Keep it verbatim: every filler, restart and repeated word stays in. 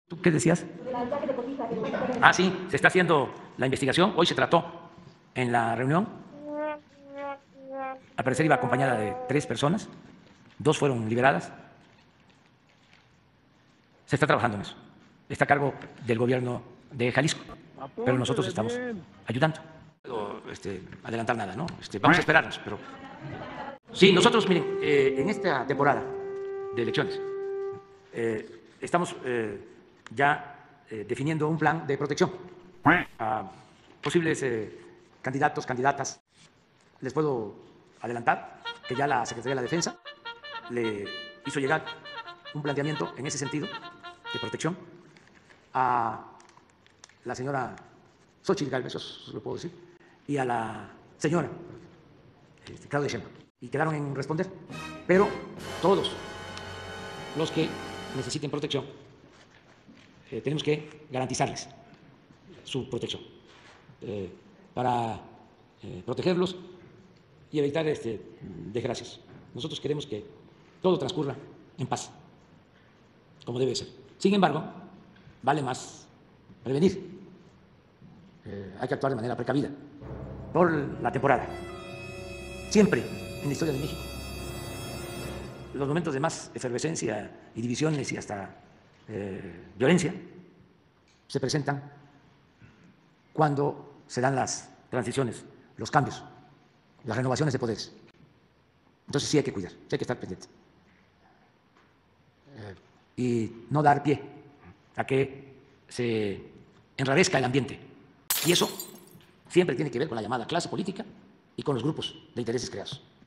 ¿Tú qué decías? Ah, sí, se está haciendo la investigación. Hoy se trató en la reunión. Al parecer iba acompañada de tres personas. Dos fueron liberadas. Se está trabajando en eso. Está a cargo del gobierno de Jalisco. Pero nosotros estamos ayudando. No puedo este, adelantar nada, ¿no? Este, vamos a esperarnos, pero... Sí, nosotros, miren, eh, en esta temporada de elecciones eh, estamos eh, ya eh, definiendo un plan de protección a posibles eh, candidatos, candidatas. Les puedo adelantar que ya la Secretaría de la Defensa le hizo llegar un planteamiento en ese sentido de protección a la señora Xochitl Gálvez, eso lo puedo decir, y a la señora este, Claudia Sheinbaum, y quedaron en responder. Pero todos los que necesiten protección, eh, tenemos que garantizarles su protección eh, para eh, protegerlos y evitar este, desgracias. Nosotros queremos que todo transcurra en paz, como debe ser. Sin embargo, vale más prevenir. Eh, hay que actuar de manera precavida por la temporada. Siempre en la historia de México, los momentos de más efervescencia y divisiones y hasta eh, violencia se presentan cuando se dan las transiciones, los cambios, las renovaciones de poderes. Entonces sí hay que cuidar, sí hay que estar pendiente eh, y no dar pie a que se enrarezca el ambiente. Y eso siempre tiene que ver con la llamada clase política y con los grupos de intereses creados.